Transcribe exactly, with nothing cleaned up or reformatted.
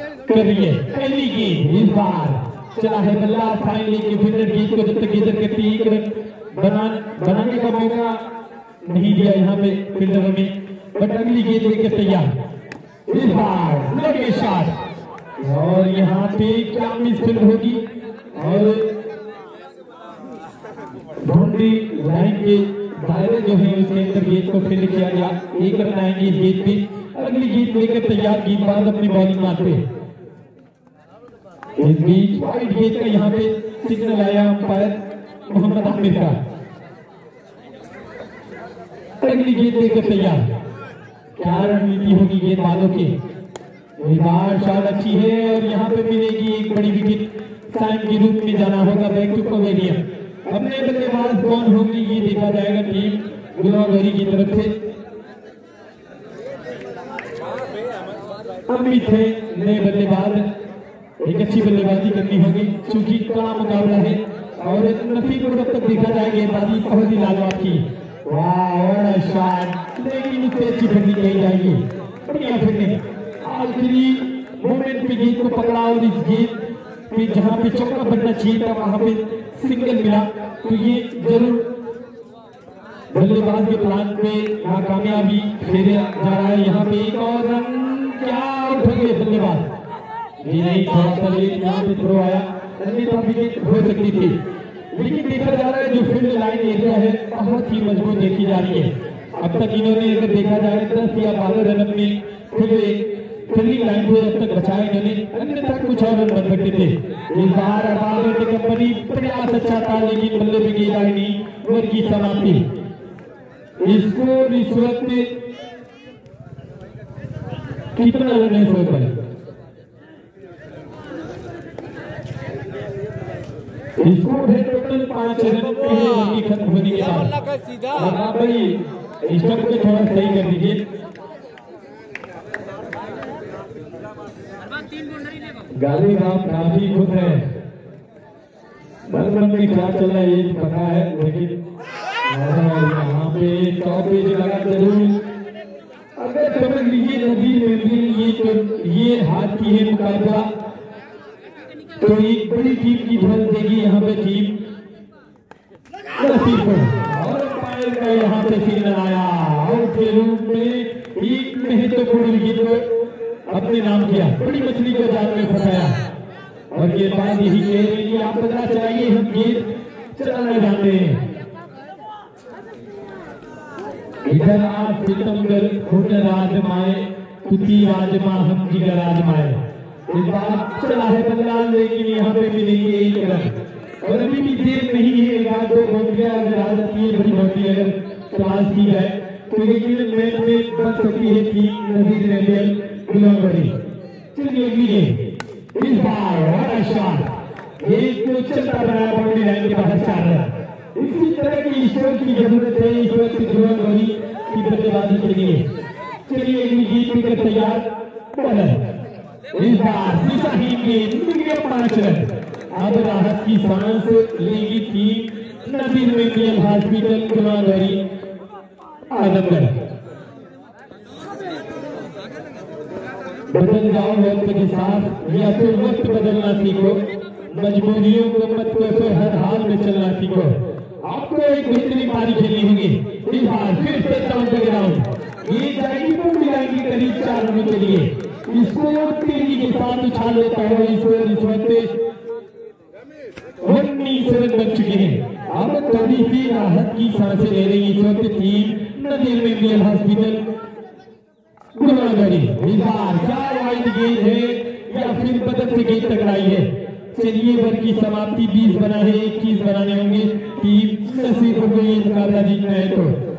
करिए पहली गेंद इस बार चला है बल्ला फाइनली के फील्डर गेंद को जब तक गेंद करती एक रन बना बनाने का मौका नहीं दिया यहाँ पे फील्डर में, बट अगली गेंद लेकर तैयार इस बार लगे शॉट और यहाँ पे क्या मिस फील्ड होगी और बाउंड्री लाइन के दायरे जो है उसके अंदर गेंद को फील्ड किया गया। एक रन आएंगे इस गेंद पे, अगली गेंद लेकर तैयार गेंदबाज अपनी बॉलिंग मारते इस बीच वाइड गेंद का यहाँ पे सिग्नल आया अंपायर मोहम्मद आमिर का। अगली गेंद लेकर तैयार, क्या रणनीति होगी गेंदबाजों की। बार शॉट अच्छी है और यहाँ पे मिलेगी एक बड़ी विकेट, साइन के रूप में जाना होगा बैक टू पवेलियन। अपने बल्लेबाज कौन होंगे ये देखा जाएगा टीम गुलाबरी की तरफ से। अमित है नए बल्लेबाज, एक अच्छी बल्लेबाजी करनी होगी क्योंकि कड़ा मुकाबला है और नसीब को जब तक देखा जाएगा गेंदबाजी बहुत ही लाजवाब की। वाह शॉट, लेकिन उससे अच्छी फील्डिंग कही जाएगी, बढ़िया फील्डिंग। आखिरी मोमेंट पे गेंद को पकड़ा और इस गेंद पे जहां पे चौका बनना चाहिए था वहां पे सिंगल मिला, तो ये जरूर बल्लेबाज के प्लान पे नाकामयाबी फेरे जा रहा है। यहाँ पे एक और रन, क्या आउट हो गए बल्लेबाज, ये नहीं थोड़ा सा लेट यहाँ पे थ्रो आया, अन्यथा विकेट हो सकती थी। लेकिन देखा जा रहा है जो फील्ड लाइन एरिया है बहुत ही मजबूत देखी जा रही है। अब तक इन्होंने अगर देखा जाए दस या बारह रन अपनी फील्डिंग लाइन को अब तक बचाए इन्होंने, अन्यथा कुछ और रन बन सकते थे। इस बार अबादत कंपनी प्रयास अच्छा था लेकिन बल्ले पे गेंद आई नहीं, ओवर की समाप्ति। इसको रिश्वत कितना रन है सौ पर, इसको है टोटल पांच रन की खत्म होने के बाद। हाँ भाई स्टंप को थोड़ा सही कर दीजिए। गाली आप काफी खुद है, मन मन में क्या चल रहा है ये पता है, लेकिन यहाँ पे टॉपेज लगा जरूर। अगर समझ लीजिए नदी में भी ये तो ये हाथ की है मुकाबला, तो एक बड़ी टीम की ध्वज देगी यहाँ पे टीम नसीब और पायल का यहाँ पे सिग्नल आया आउट के रूप में। एक महत्वपूर्ण विकेट को अपने नाम किया, बड़ी मछली को जाल में फंसाया और ये बात यही कह रही है आप पता चाहिए हम गेंद चलाना जानते हैं। इधर आप सितंबर हुनर आजमाए तुझी आजमा हम जिगर आजमाए। इस बार चला है बल्ला लेकिन यहाँ पे मिलेंगे एक रन और अभी भी देर नहीं है, एक दो बाउंड्रियां अगर आ जाती है बड़ी बाउंड्री अगर तलाश की जाए तो लेकिन मैच में बन सकती है टीम नजीर रेडियल गुलाबरी। चलिए अगली गेंद इस बार बड़ा शॉट, एक को चलता बनाया बाउंड्री लाइन के बाहर चार रन। इसी तरह की ईश्वर की जरूरत है इस वक्त गुलाबरी की बल्लेबाजी के लिए। चलिए अगली गेंद लेकर तैयार बॉलर इस बार सीधा ही गेंद पांच रन। अब राहत की सांस लेगी team Nazir medical hospital Gulabari Azamgarh. बदल जाओ वक्त के साथ या फिर वक्त बदलना सीखो, मजबूरियों को मत कोसो, हर हाल में चलना सीखो। आपको एक बेहतरीन पारी खेलनी होगी। इस बार फिर से डाउन द ग्राउंड ये जाएगी पूरी आएगी करीब चार रनों के लिए। इसको तेजी के साथ उछाल लेता है, इस वक्त उन्नीस रन बन चुके हैं। अब थोड़ी सी राहत की सांसें ले रही इस वक्त team Nazir medical hospital Gulabari. इस बार चार वाइड गेंद है या फिर बदल से गेंद टकराई है। चलिए ओवर की समाप्ति बीस बना है, इक्कीस बनाने होंगे टीम नसीब को ये मुकाबला जीतना है तो